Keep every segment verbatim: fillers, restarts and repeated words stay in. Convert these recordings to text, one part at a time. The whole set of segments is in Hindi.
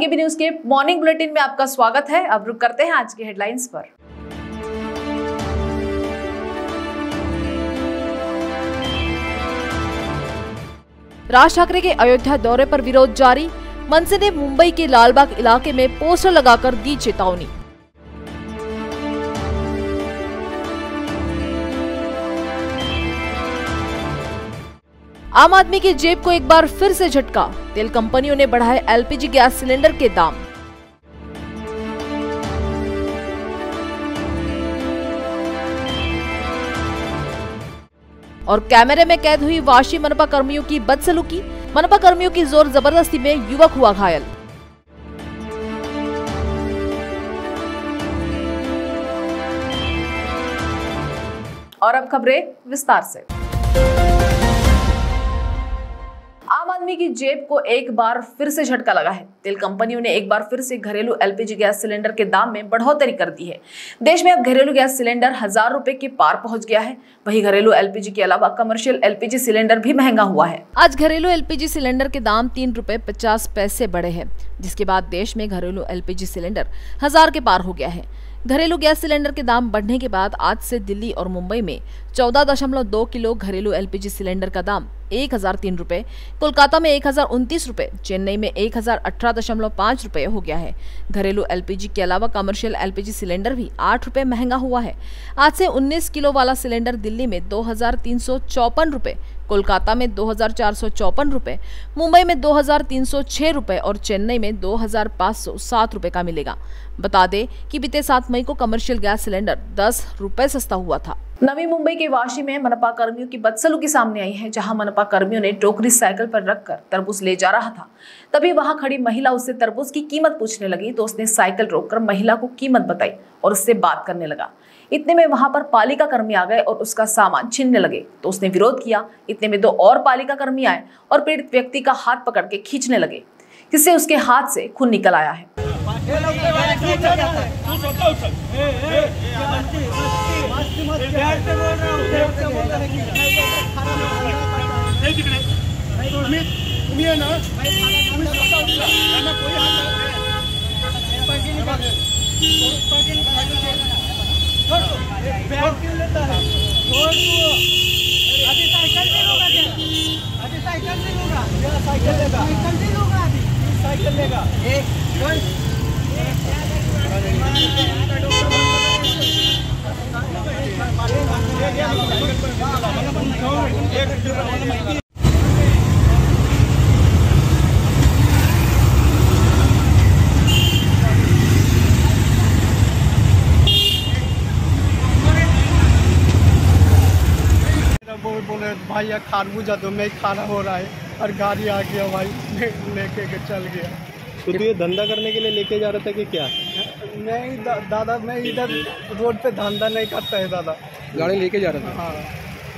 बीकेबी न्यूज के मॉर्निंग बुलेटिन में आपका स्वागत है। अब रुक करते हैं आज की हेडलाइंस पर। राज ठाकरे के अयोध्या दौरे पर विरोध जारी। मनसे ने मुंबई के लालबाग इलाके में पोस्टर लगाकर दी चेतावनी। आम आदमी की जेब को एक बार फिर से झटका। तेल कंपनियों ने बढ़ाए एलपीजी गैस सिलेंडर के दाम। और कैमरे में कैद हुई वाशी मनपा कर्मियों की बदसलूकी। मनपा कर्मियों की जोर जबरदस्ती में युवक हुआ घायल। और अब खबरें विस्तार से। आम आदमी की जेब को एक बार फिर से झटका लगा है। तेल कंपनियों ने एक बार फिर से घरेलू एलपीजी गैस सिलेंडर के दाम में बढ़ोतरी कर दी है। देश में अब घरेलू गैस सिलेंडर हजार रुपए के पार पहुंच गया है। वहीं घरेलू एलपीजी के अलावा कमर्शियल एलपीजी सिलेंडर भी महंगा हुआ है। आज घरेलू एलपीजी सिलेंडर के दाम तीन रुपए पचास पैसे बढ़े हैं, जिसके बाद देश में घरेलू एलपीजी सिलेंडर हजार के पार हो गया है। घरेलू गैस सिलेंडर के दाम बढ़ने के बाद आज से दिल्ली और मुंबई में चौदह दशमलव दो किलो घरेलू एलपीजी सिलेंडर का दाम एक हजार तीन रुपए, कोलकाता में एक हजार उनतीस रुपए, चेन्नई में एक हजार अठारह दशमलव पाँच रुपए हो गया है। घरेलू एलपीजी के अलावा कमर्शियल एलपीजी सिलेंडर भी आठ रुपए महंगा हुआ है। आज से उन्नीस किलो वाला सिलेंडर दिल्ली में दो हजार तीन सौ चौपन रुपए, कोलकाता में दो हजार चार सौ चौपन रुपए, मुंबई में दो हजार तीन सौ छह रुपए और चेन्नई में दो हजार पाँच सौ सात रुपए का मिलेगा। बता दें कि बीते सात मई को कमर्शियल गैस सिलेंडर दस रुपए सस्ता हुआ था। नवी मुंबई के वाशी में मनपा कर्मियों की बदसलूकी सामने आई है, जहां मनपा कर्मियों ने टोकरी साइकिल पर रखकर तरबूज ले जा रहा था। तभी वहां खड़ी महिला उससे तरबूज की कीमत पूछने लगी तो उसने साइकिल रोककर महिला को कीमत बताई और उससे बात करने लगा। इतने में वहां पर पालिका कर्मी आ गए और उसका सामान छीनने लगे तो उसने विरोध किया। इतने में दो और पालिका कर्मी आए और पीड़ित व्यक्ति का हाथ पकड़ के खींचने लगे, जिससे उसके हाथ से खून निकल आया है। साइकिल लेगा बोले भाई यार खारबूजा दो, मैं खाना हो रहा है और गाड़ी आ गया भाई लेके के चल गया। तो तू ये धंधा करने के लिए लेके जा रहा था कि क्या? नहीं दा, दादा मैं इधर रोड पे धंधा नहीं करता है दादा। गाड़ी लेके जा रहा था? हाँ।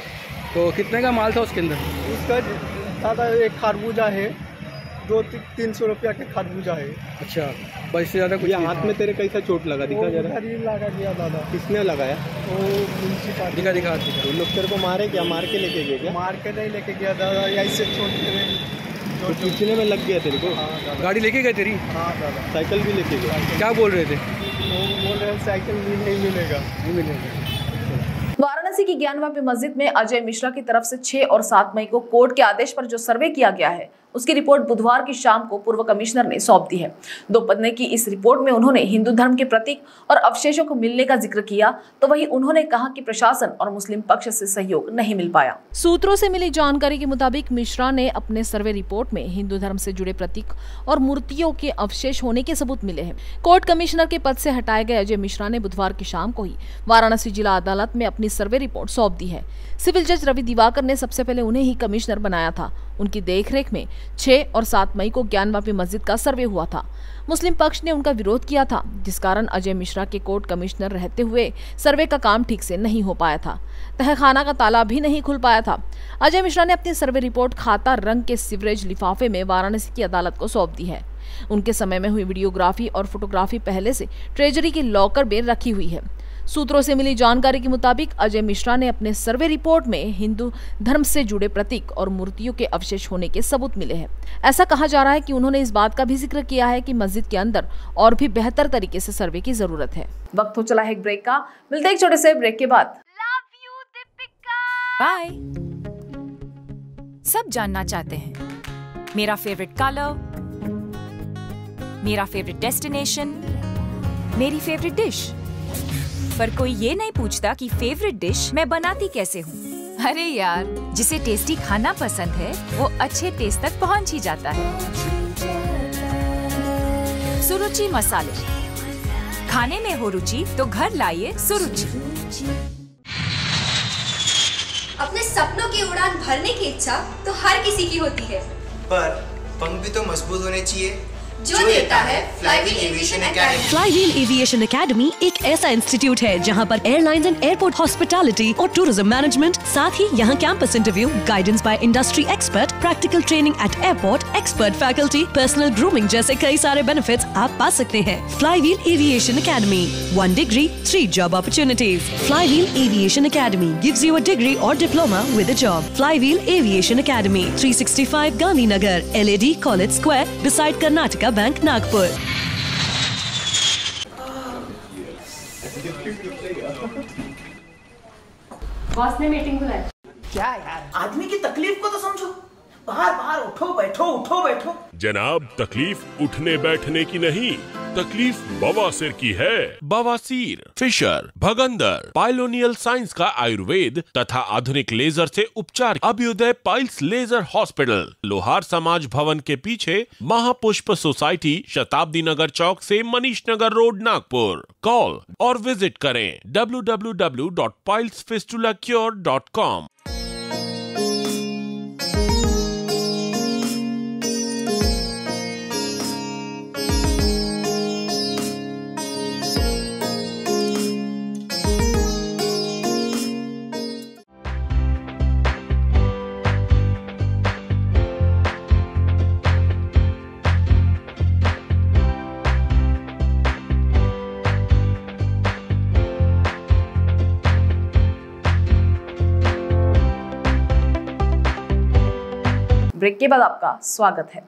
तो कितने का माल था उसके अंदर? उसका दादा एक खरबूजा है, दो ती, तीन सौ रुपया का खरबूजा है। अच्छा, बस इससे ज़्यादा कुछ? हाथ में तेरे कैसा चोट लगा? दिखा जा रहा है? लगा दिया दादा। किसने लगाया? वो म्युनिसिपालिटी। दिखा दिखा दिखा। लोग तेरे को मारे क्या? मार के लेके गए क्या? मार के नहीं लेके गया दादा, ऐसे छोड़ के तो खींचने में लग गया तेरे को? हाँ, गाड़ी लेके गए तेरी? हाँ दादा। साइकिल भी लेके गए? क्या बोल रहे थे? वो बोल रहे साइकिल भी नहीं मिलेगा। नहीं मिलेगा। वाराणसी की ज्ञानवापी मस्जिद में अजय मिश्रा की तरफ से छह और सात मई को कोर्ट के आदेश पर जो सर्वे किया गया है, उसकी रिपोर्ट बुधवार की शाम को पूर्व कमिश्नर ने सौंप दी है। दो पन्ने की इस रिपोर्ट में उन्होंने हिंदू धर्म के प्रतीक और अवशेषों को मिलने का जिक्र किया, तो वहीं उन्होंने कहा कि प्रशासन और मुस्लिम पक्ष से सहयोग नहीं मिल पाया। सूत्रों से मिली जानकारी के मुताबिक मिश्रा ने अपने सर्वे रिपोर्ट में हिंदू धर्म से जुड़े प्रतीक और मूर्तियों के अवशेष होने के सबूत मिले हैं। कोर्ट कमिश्नर के पद से हटाए गए अजय मिश्रा ने बुधवार की शाम को ही वाराणसी जिला अदालत में अपनी सर्वे रिपोर्ट सौंप दी है। सिविल जज रवि दिवाकर ने सबसे पहले उन्हें ही कमिश्नर बनाया था। उनकी देखरेख में छह और सात मई को ज्ञानवापी मस्जिद का सर्वे हुआ था। मुस्लिम पक्ष ने उनका विरोध किया था, जिस कारण अजय मिश्रा के कोर्ट कमिश्नर रहते हुए सर्वे का काम ठीक से नहीं हो पाया था। तहखाना का ताला भी नहीं खुल पाया था। अजय मिश्रा ने अपनी सर्वे रिपोर्ट खाता रंग के सीवरेज लिफाफे में वाराणसी की अदालत को सौंप दी है। उनके समय में हुई वीडियोग्राफी और फोटोग्राफी पहले से ट्रेजरी के लॉकर में रखी हुई है। सूत्रों से मिली जानकारी के मुताबिक अजय मिश्रा ने अपने सर्वे रिपोर्ट में हिंदू धर्म से जुड़े प्रतीक और मूर्तियों के अवशेष होने के सबूत मिले हैं। ऐसा कहा जा रहा है कि उन्होंने इस बात का भी जिक्र किया है कि मस्जिद के अंदर और भी बेहतर तरीके से सर्वे की जरूरत है। वक्त हो चला है एक ब्रेक का, मिलते हैं एक छोटे से ब्रेक के बाद। बाय। सब जानना चाहते हैं मेरा फेवरेट कलर, मेरा फेवरेट डेस्टिनेशन, मेरी फेवरेट डिश, पर कोई ये नहीं पूछता कि फेवरेट डिश मैं बनाती कैसे हूँ। अरे यार, जिसे टेस्टी खाना पसंद है वो अच्छे टेस्ट तक पहुँच ही जाता है। सुरुचि मसाले, खाने में हो रुचि तो घर लाइए सुरुचि। अपने सपनों की उड़ान भरने की इच्छा तो हर किसी की होती है, पर पंख भी तो मजबूत होने चाहिए, जो देता है Flywheel aviation academy. Flywheel aviation academy एक ऐसा इंस्टीट्यूट है जहां पर एयरलाइंस एंड एयरपोर्ट हॉस्पिटैलिटी और टूरिज्म मैनेजमेंट, साथ ही यहां campus interview, guidance by industry expert, practical training at airport, expert faculty, personal grooming जैसे कई सारे बेनिफिट्स आप पा सकते हैं। Flywheel aviation academy, one degree three job opportunities. Flywheel aviation academy gives you a degree और diploma with a job. Flywheel aviation academy, three sixty five Gandhinagar, L A D college square, beside Karnataka bank, Nagpur. Boss ने मीटिंग बुलाई। क्या यार, आदमी की तकलीफ को तो समझो। बाहर बाहर उठो बैठो उठो बैठो। जनाब, तकलीफ उठने बैठने की नहीं, तकलीफ बवासीर की है। बवासीर, फिशर, भगंदर, पाइलोनियल साइंस का आयुर्वेद तथा आधुनिक लेजर से उपचार। अभ्युदय पाइल्स लेजर हॉस्पिटल, लोहार समाज भवन के पीछे, महापुष्प सोसाइटी, शताब्दी नगर चौक से मनीष नगर रोड, नागपुर। कॉल और विजिट करें W W W dot piles fistula cure dot com. Break के बाद आपका स्वागत है।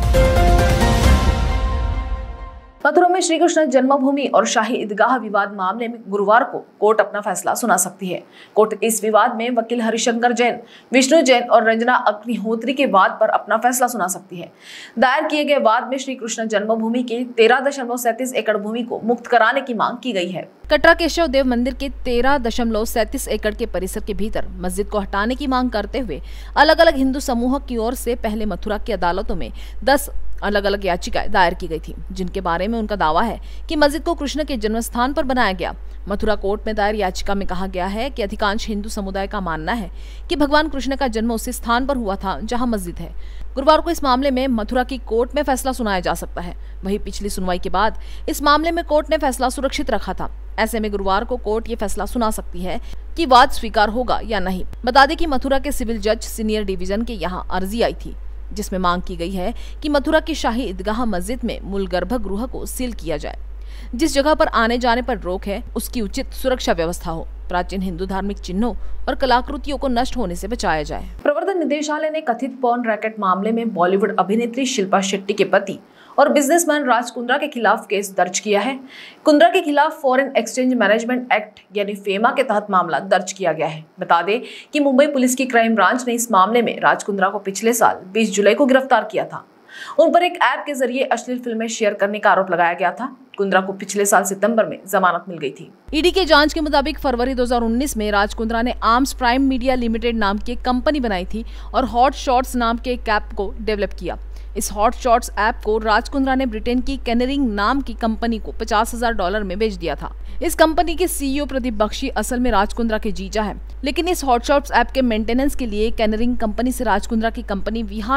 मथुरा में श्री कृष्ण जन्मभूमि और शाही ईदगाह विवाद मामले में गुरुवार को कोर्ट अपना फैसला सुना सकती है। कोर्ट इस विवाद में वकील हरिशंकर जैन, विष्णु जैन और रंजना अग्निहोत्री के वाद पर अपना फैसला सुना सकती है। दायर किए गए वाद में श्री कृष्ण जन्मभूमि के तेरह दशमलव सैंतीस एकड़ भूमि को मुक्त कराने की मांग की गई है। कटरा केशव देव मंदिर के तेरह दशमलव सैंतीस एकड़ के परिसर के भीतर मस्जिद को हटाने की मांग करते हुए अलग अलग हिंदू समूहों की ओर से पहले मथुरा की अदालतों में दस अलग अलग याचिकाएं दायर की गई थी, जिनके बारे में उनका दावा है कि मस्जिद को कृष्ण के जन्म स्थान पर बनाया गया। मथुरा कोर्ट में दायर याचिका में कहा गया है कि अधिकांश हिंदू समुदाय का मानना है कि भगवान कृष्ण का जन्म उसी स्थान पर हुआ था जहां मस्जिद है। गुरुवार को इस मामले में मथुरा की कोर्ट में फैसला सुनाया जा सकता है। वहीं पिछली सुनवाई के बाद इस मामले में कोर्ट ने फैसला सुरक्षित रखा था। ऐसे में गुरुवार को कोर्ट ये फैसला सुना सकती है कि वाद स्वीकार होगा या नहीं। बता दें कि मथुरा के सिविल जज सीनियर डिवीजन के यहाँ अर्जी आई थी, जिसमें मांग की गई है कि मथुरा की शाही ईदगाह मस्जिद में मूल गर्भगृह को सील किया जाए। जिस जगह पर आने जाने पर रोक है उसकी उचित सुरक्षा व्यवस्था हो, प्राचीन हिंदू धार्मिक चिन्हों और कलाकृतियों को नष्ट होने से बचाया जाए। प्रवर्तन निदेशालय ने कथित पॉर्न रैकेट मामले में बॉलीवुड अभिनेत्री शिल्पा शेट्टी के पति और बिजनेसमैन राज कुंद्रा के खिलाफ केस दर्ज किया है। कुंद्रा के खिलाफ फॉरेन एक्सचेंज मैनेजमेंट एक्ट यानी फेमा के तहत मामला दर्ज किया गया है। बता दें कि मुंबई पुलिस की क्राइम ब्रांच ने इस मामले में राज कुंद्रा को पिछले साल बीस जुलाई को गिरफ्तार किया था। उन पर एक ऐप के जरिए अश्लील फिल्में शेयर करने का आरोप लगाया गया था। कुंद्रा को पिछले साल सितंबर में जमानत मिल गई थी। ईडी के जांच के मुताबिक फरवरी दो हज़ार उन्नीस में राज कुंद्रा ने आर्म्स प्राइम मीडिया लिमिटेड नाम की एक कंपनी बनाई थी और हॉट शॉट्स नाम के एक ऐप को डेवलप किया। इस हॉट शॉट्स ऐप को राज कुंद्रा ने ब्रिटेन की कैनरिंग नाम की कंपनी को पचास हजार डॉलर में बेच दिया था। इस कंपनी के सीईओ प्रदीप बख्शी असल में राज कुंद्रा के जीजा है, लेकिन इस हॉट शॉट्स ऐप के मेंटेनेंस के लिए कैनरिंग कंपनी से राज कुंद्रा की कंपनी विहान ने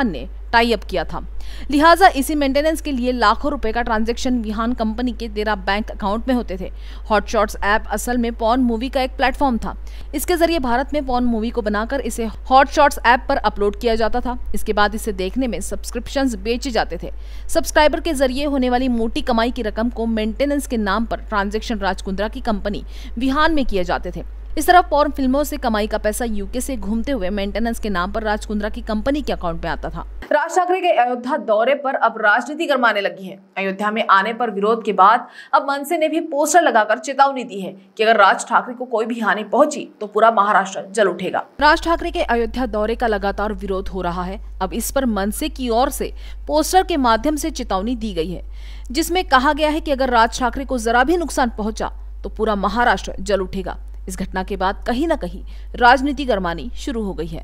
टाई अप किया था। लिहाजा इसी मेंटेनेंस के लिए लाखों रुपए का ट्रांजैक्शन विहान कंपनी के तेरह बैंक अकाउंट में होते थे। हॉटशॉट्स ऐप असल में पॉर्न मूवी का एक प्लेटफॉर्म था। इसके जरिए भारत में पॉर्न मूवी को बनाकर इसे हॉटशॉट्स ऐप पर अपलोड किया जाता था। इसके बाद इसे देखने में सब्सक्रिप्शंस बेचे जाते थे। सब्सक्राइबर के जरिए होने वाली मोटी कमाई की रकम को मेंटेनेंस के नाम पर ट्रांजैक्शन राज कुंद्रा की कंपनी विहान में किए जाते थे। इस तरह पॉर्न फिल्मों से कमाई का पैसा यूके से घूमते हुए मेंटेनेंस के नाम पर राज कुंद्रा की कंपनी के अकाउंट में आता था। राज ठाकरे के अयोध्या दौरे पर अब राजनीति गरमाने लगी है। अयोध्या में आने पर विरोध के बाद अब मनसे ने भी पोस्टर लगाकर चेतावनी दी है कि अगर राज ठाकरे को कोई भी हानि पहुंची तो पूरा महाराष्ट्र जल उठेगा। राज ठाकरे के अयोध्या दौरे का लगातार विरोध हो रहा है। अब इस पर मनसे की ओर से पोस्टर के माध्यम से चेतावनी दी गई है, जिसमें कहा गया है कि अगर राज ठाकरे को जरा भी नुकसान पहुंचा तो पूरा महाराष्ट्र जल उठेगा। इस घटना के बाद कहीं न कहीं राजनीति गरमानी शुरू हो गई है।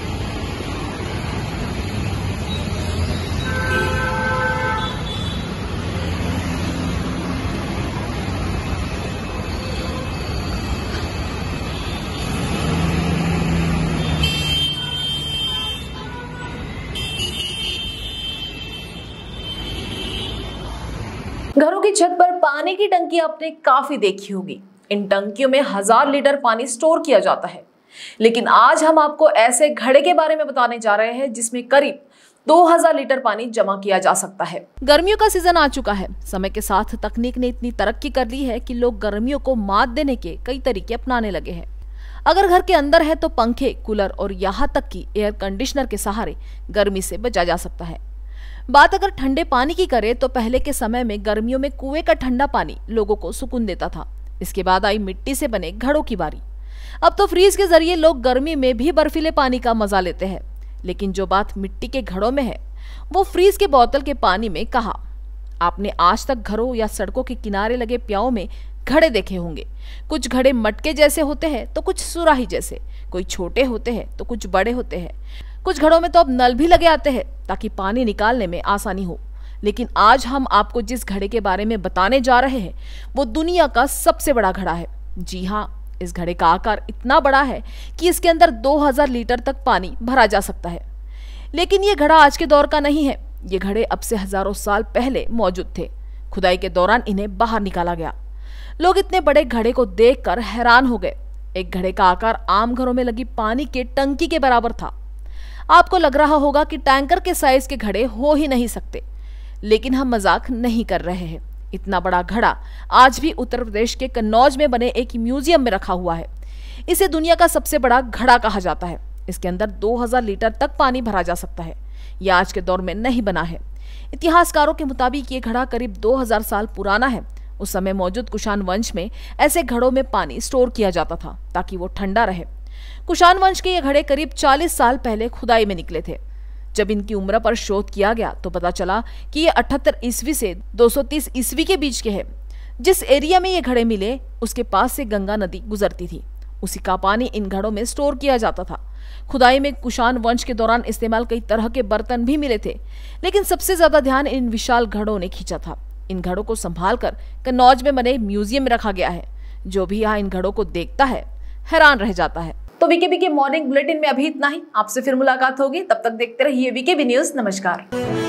घरों की छत पर पानी की टंकी आपने काफी देखी होगी। इन टंकियों में हजार लीटर पानी स्टोर किया जाता है, लेकिन आज हम आपको ऐसे घड़े के बारे में बताने जा रहे हैं जिसमें करीब दो हज़ार लीटर पानी जमा किया जा सकता है। गर्मियों का सीजन आ चुका है। समय के साथ तकनीक ने इतनी तरक्की कर ली है कि लोग गर्मियों को मात देने के कई तरीके अपनाने लगे हैं। अगर घर के अंदर है तो पंखे, कूलर और यहाँ तक कि एयर कंडीशनर के सहारे गर्मी से बचा जा सकता है। बात अगर ठंडे पानी की करें तो पहले के समय में गर्मियों में कुएं का ठंडा पानी लोगों को सुकून देता था। इसके बाद आई मिट्टी से बने घड़ों की बारी। अब तो फ्रीज के जरिए लोग गर्मी में भी बर्फीले पानी का मजा लेते हैं। लेकिन जो बात मिट्टी के घड़ों में है वो फ्रीज के बोतल के पानी में कहाँ। आपने आज तक घरों या सड़कों के किनारे लगे प्याओं में घड़े देखे होंगे। कुछ घड़े मटके जैसे होते हैं तो कुछ सुराही जैसे, कोई छोटे होते हैं तो कुछ बड़े होते हैं। कुछ घड़ों में तो अब नल भी लगे आते हैं ताकि पानी निकालने में आसानी हो। लेकिन आज हम आपको जिस घड़े के बारे में बताने जा रहे हैं वो दुनिया का सबसे बड़ा घड़ा है। जी हाँ, इस घड़े का आकार इतना बड़ा है कि इसके अंदर दो हज़ार लीटर तक पानी भरा जा सकता है। लेकिन ये घड़ा आज के दौर का नहीं है। ये घड़े अब से हजारों साल पहले मौजूद थे। खुदाई के दौरान इन्हें बाहर निकाला गया। लोग इतने बड़े घड़े को देखकर हैरान हो गए। एक घड़े का आकार आम घरों में लगी पानी के टंकी के बराबर था। आपको लग रहा होगा कि टैंकर के साइज के घड़े हो ही नहीं सकते, लेकिन हम मजाक नहीं कर रहे हैं। इतना बड़ा घड़ा आज भी उत्तर प्रदेश के कन्नौज में बने एक म्यूजियम में रखा हुआ है। इसे दुनिया का सबसे बड़ा घड़ा कहा जाता है। इसके अंदर दो हज़ार लीटर तक पानी भरा जा सकता है। यह आज के दौर में नहीं बना है। इतिहासकारों के मुताबिक ये घड़ा करीब दो हज़ार साल पुराना है। उस समय मौजूद कुषाण वंश में ऐसे घड़ों में पानी स्टोर किया जाता था ताकि वो ठंडा रहे। कुषाण वंश के ये घड़े करीब चालीस साल पहले खुदाई में निकले थे। जब इनकी उम्र पर शोध किया गया तो पता चला कि ये अठहत्तर ईस्वी से दो सौ तीस ईस्वी के बीच के हैं। जिस एरिया में ये घड़े मिले उसके पास से गंगा नदी गुजरती थी। उसी का पानी इन घड़ों में स्टोर किया जाता था। खुदाई में कुषाण वंश के दौरान इस्तेमाल कई तरह के बर्तन भी मिले थे, लेकिन सबसे ज्यादा ध्यान इन विशाल घड़ों ने खींचा था। इन घड़ों को संभाल कर कन्नौज में बने म्यूजियम में रखा गया है। जो भी यहाँ इन घड़ों को देखता है हैरान रह जाता है। तो वीकेबी के मॉर्निंग बुलेटिन में अभी इतना ही। आपसे फिर मुलाकात होगी, तब तक देखते रहिए वीकेबी न्यूज। नमस्कार।